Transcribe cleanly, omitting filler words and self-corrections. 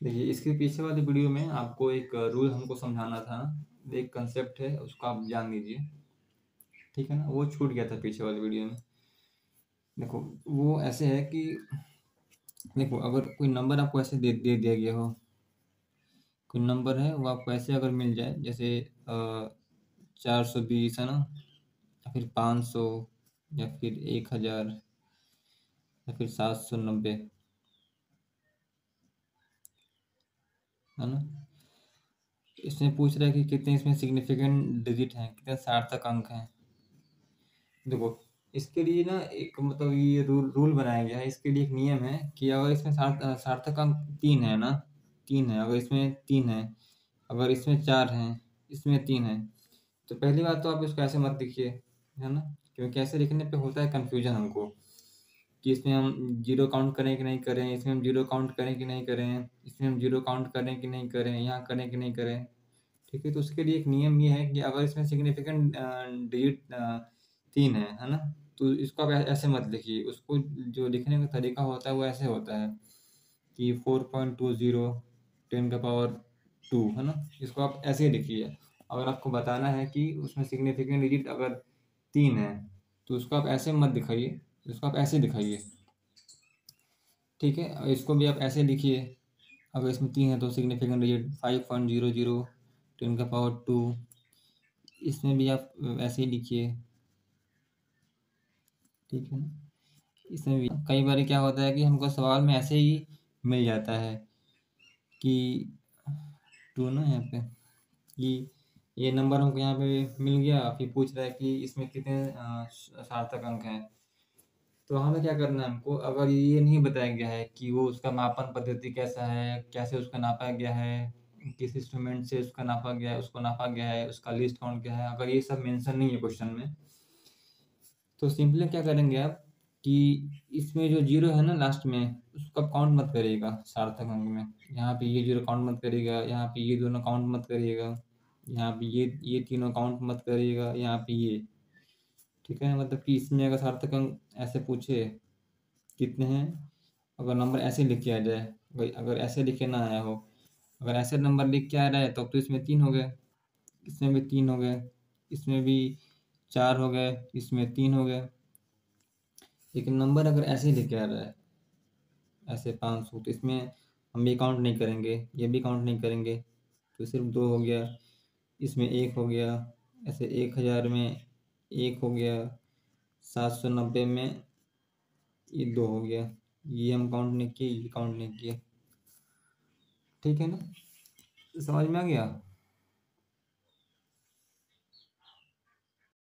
देखिए, इसके पीछे वाली वीडियो में आपको एक रूल हमको समझाना था, एक कंसेप्ट है, उसको आप जान लीजिए, ठीक है ना? वो छूट गया था पीछे वाली वीडियो में। देखो, वो ऐसे है कि देखो, अगर कोई नंबर आपको ऐसे दे दे दिया गया हो, कोई नंबर है, वो आपको ऐसे अगर मिल जाए, जैसे 420 है ना, या फिर 500, या फिर 1000, या फिर 790, है ना? इसमें पूछ रहा है कि कितने इसमें सिग्निफिकेंट डिजिट हैं, कितने सार्थक अंक हैं। देखो, इसके लिए ना एक मतलब ये रूल बनाया गया है, इसके लिए एक नियम है कि अगर इसमें सार्थक अंक 3 है ना, 3 है, अगर इसमें 3 है, अगर इसमें 4 हैं, इसमें 3 है, तो पहली बात तो आप इसको ऐसे मत लिखिए, है ना? क्योंकि ऐसे लिखने पे होता है कन्फ्यूजन हमको, कि इसमें हम जीरो काउंट करें कि नहीं करें, इसमें हम जीरो काउंट करें कि नहीं करें, इसमें हम जीरो काउंट करें कि नहीं करें, यहाँ करें कि नहीं करें। ठीक है, तो उसके लिए एक नियम ये है कि अगर इसमें सिग्निफिकेंट डिजिट 3 है ना, तो इसको आप ऐसे मत लिखिए, उसको जो लिखने का तरीका होता है वो ऐसे होता है कि 4.20 10 का पावर 2, है ना? इसको आप ऐसे ही लिखिए। अगर आपको बताना है कि उसमें सिग्निफिकेंट डिजिट अगर 3 है, तो उसको आप ऐसे मत दिखाइए, इसको आप ऐसे दिखाइए, ठीक है? और इसको भी आप ऐसे लिखिए, अगर इसमें 3 है तो सिग्निफिकेंट डिजिट 5.00 10 का पावर 2, इसमें भी आप ऐसे ही लिखिए, ठीक है ना? इसमें भी कई बार क्या होता है कि हमको सवाल में ऐसे ही मिल जाता है कि 2 ना, यहाँ पे कि ये नंबर हमको यहाँ पे मिल गया, फिर पूछ रहा है कि इसमें कितने सार्थक अंक हैं। तो हमें क्या करना है, हमको अगर ये नहीं बताया गया है कि वो उसका मापन पद्धति कैसा है, कैसे उसका नापा गया है, किस इंस्ट्रूमेंट से उसका नापा गया है, उसको नापा गया है, उसका लिस्ट काउंट क्या है, अगर ये सब मेंशन नहीं है क्वेश्चन में, तो सिंपली क्या करेंगे आप कि इसमें जो जीरो है ना लास्ट में, उसको आप काउंट मत करिएगा सार्थक अंक में। यहाँ पे ये जीरो काउंट मत करिएगा, यहाँ पे ये दोनों काउंट मत करिएगा, यहाँ पे ये तीनों काउंट मत करिएगा, यहाँ पे ये, ठीक है? मतलब कि इसमें अगर सार्थक अंक ऐसे पूछे कितने हैं, अगर नंबर ऐसे लिख के आ जाए, अगर ऐसे लिखे ना आया हो, अगर ऐसे नंबर लिख के आ रहा है, तब तो इसमें 3 हो गए, इसमें भी 3 हो गए, इसमें भी 4 हो गए, इसमें 3 हो गए। लेकिन नंबर अगर ऐसे ही लेके आ रहा है, ऐसे 500, तो इसमें हम ये काउंट नहीं करेंगे, ये भी काउंट नहीं करेंगे, तो सिर्फ 2 हो गया, इसमें 1 हो गया, ऐसे 1000 में 1 हो गया, 790 में ये 2 हो गया, ये हम काउंट नहीं किए, ये काउंट नहीं किए, ठीक है ना? समझ में आ गया?